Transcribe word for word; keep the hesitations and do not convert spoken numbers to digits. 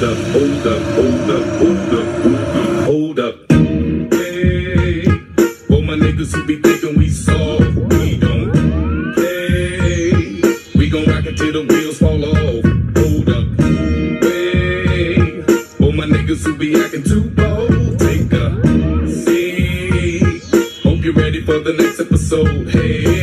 hold up, hold up, hold up, hold up, hold up, hold up. Hey, for my niggas who be thinking we soft, we don't play. We gon' rock it till the wheels fall off. Hold up, hey, for my niggas who be acting too bold, take a seat. Hope you're ready for the next episode. Hey.